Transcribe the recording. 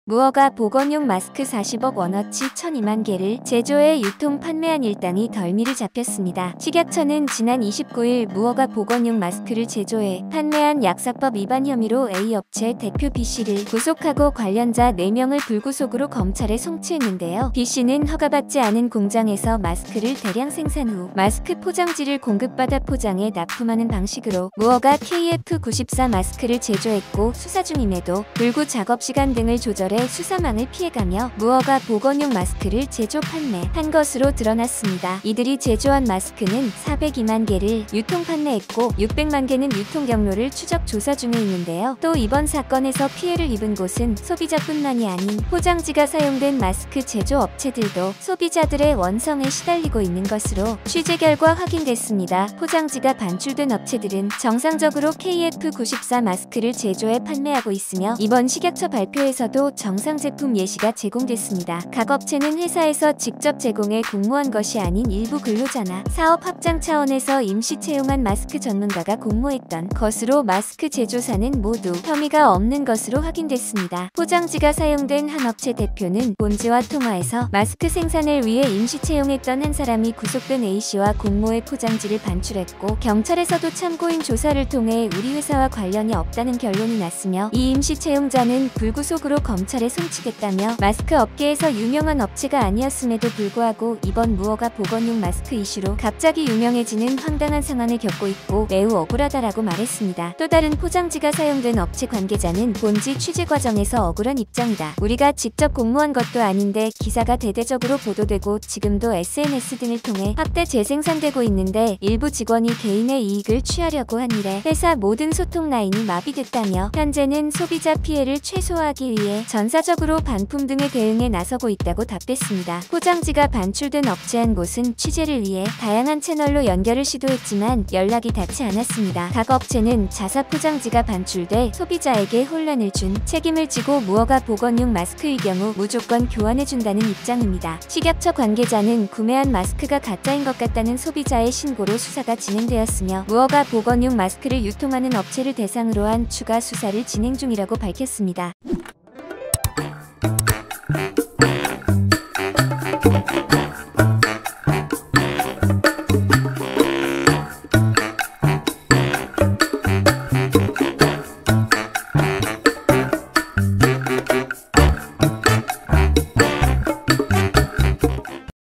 무허가 보건용 마스크 40억 원어치 1,002만 개를 제조해 유통 판매한 일당이 덜미를 잡혔습니다. 식약처는 지난 29일 무허가 보건용 마스크를 제조해 판매한 약사법 위반 혐의로 A업체 대표 B씨를 구속하고 관련자 4명을 불구속으로 검찰에 송치했는데요. B씨는 허가받지 않은 공장에서 마스크를 대량 생산 후 마스크 포장지를 공급받아 포장해 납품하는 방식으로 무허가 KF94 마스크를 제조했고 수사 중임에도 불구 작업시간 등을 조절해 수사망을 피해가며 무허가 보건용 마스크를 제조 판매한 것으로 드러났습니다. 이들이 제조한 마스크는 402만 개를 유통 판매했고 600만 개는 유통 경로를 추적 조사 중에 있는데요. 또 이번 사건에서 피해를 입은 곳은 소비자뿐만이 아닌 포장지가 사용된 마스크 제조 업체들도 소비자들의 원성에 시달리고 있는 것으로 취재 결과 확인됐습니다. 포장지가 반출된 업체들은 정상적으로 KF94 마스크를 제조해 판매하고 있으며 이번 식약처 발표에서도 정상 제품 예시가 제공됐습니다. 각 업체는 회사에서 직접 제공해 공모한 것이 아닌 일부 근로자나 사업 확장 차원에서 임시 채용한 마스크 전문가가 공모했던 것으로 마스크 제조사는 모두 혐의가 없는 것으로 확인됐습니다. 포장지가 사용된 한 업체 대표는 본지와 통화에서 마스크 생산을 위해 임시 채용했던 한 사람이 구속된 A씨와 공모해 포장지를 반출했고 경찰에서도 참고인 조사를 통해 우리 회사와 관련이 없다는 결론이 났으며 이 임시 채용자는 불구속으로 검찰에 송치됐다며 마스크 업계에서 유명한 업체가 아니었음에도 불구하고 이번 무허가 보건용 마스크 이슈로 갑자기 유명해지는 황당한 상황을 겪고 있고 매우 억울하다라고 말했습니다. 또 다른 포장지가 사용된 업체 관계자는 본지 취재 과정에서 억울한 입장이다. 우리가 직접 공모한 것도 아닌데 기사가 대대적으로 보도되고 지금도 SNS 등을 통해 확대 재생산되고 있는데 일부 직원이 개인의 이익을 취하려고 한 일에 회사 모든 소통 라인이 마비됐다며 현재는 소비자 피해를 최소화하기 위해 전사적으로 반품 등에 대응에 나서고 있다고 답했습니다. 포장지가 반출된 업체 한 곳은 취재를 위해 다양한 채널로 연결을 시도했지만 연락이 닿지 않았습니다. 각 업체는 자사 포장지가 반출돼 소비자에게 혼란을 준 책임을 지고 무허가 보건용 마스크의 경우 무조건 교환해준다는 입장입니다. 식약처 관계자는 구매한 마스크가 가짜인 것 같다는 소비자의 신고로 수사가 진행되었으며 무허가 보건용 마스크를 유통하는 업체를 대상으로 한 추가 수사를 진행 중이라고 밝혔습니다.